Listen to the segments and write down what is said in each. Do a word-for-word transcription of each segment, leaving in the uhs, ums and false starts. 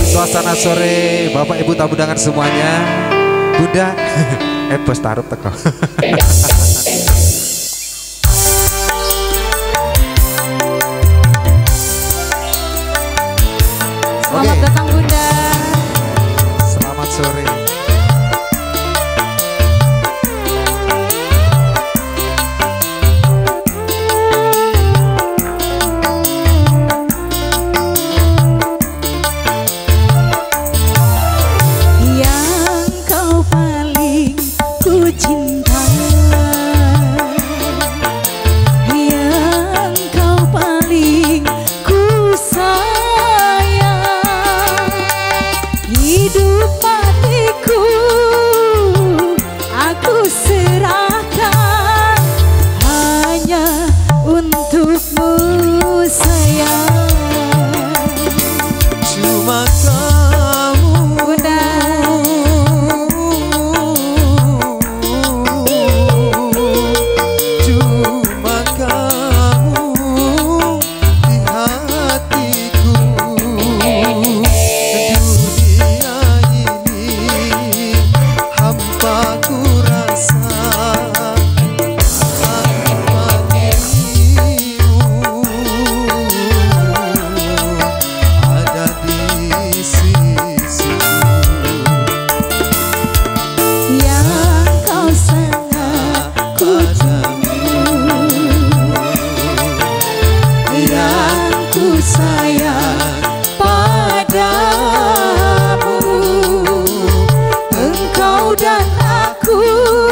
suasana sore Bapak Ibu tamu undangan semuanya. Bunda, eh bos taruh teko. Selamat Oke. datang Bunda. Selamat sore. Yang kau paling ku cinta, yang kau paling ku sayang, hidup matiku aku serahkan hanya untukmu sayang. Cuma kamu Bunda, cuma kamu di hatiku. Dunia ini hampa ku rasa tanpa dirimu ada di sisiku. yang kau sangat ku yang ku sayang padamu, engkau dan aku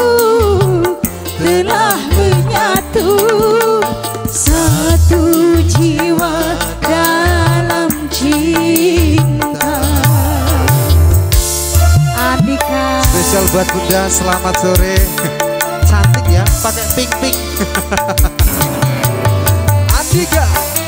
telah menyatu, satu jiwa dalam cinta. Andika. Spesial buat Bunda, selamat sore. Cantik ya, pakai pink pink. Andika.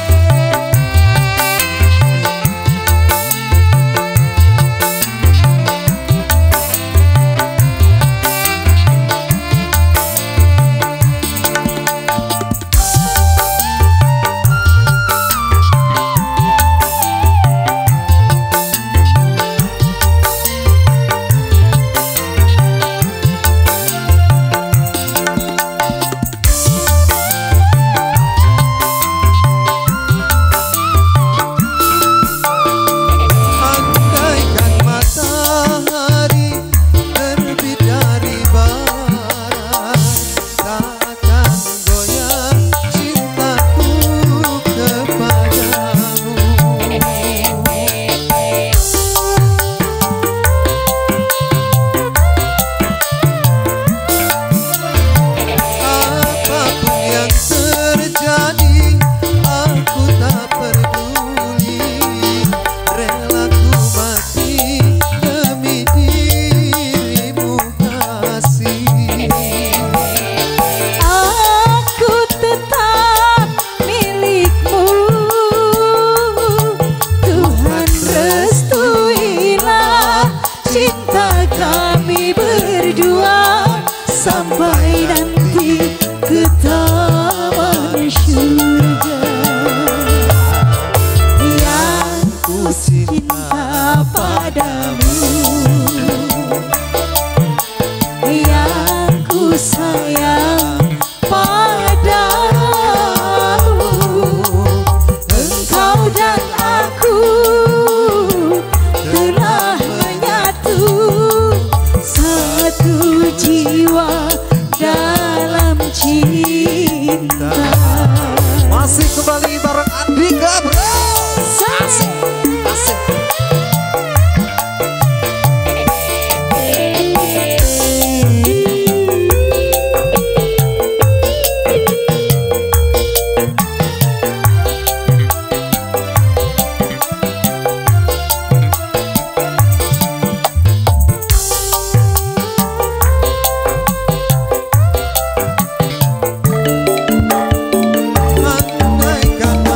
Andaikan matahari terbit dari barat, takkan goyah cintaku kepadamu. Apapun yang terjadi, aku tak peduli. Rela ku mati demi dirimu kasih. Aku tetap milikmu, Tuhan restuilah cinta kami berdua sampai nanti ke taman surga. Yang ku cinta padamu, yang ku sayang padamu, engkau dan aku telah menyatu, satu jiwa dalam cinta. Masih kembali bareng Andika, bro. Asik, asik. Andaikan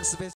spesial.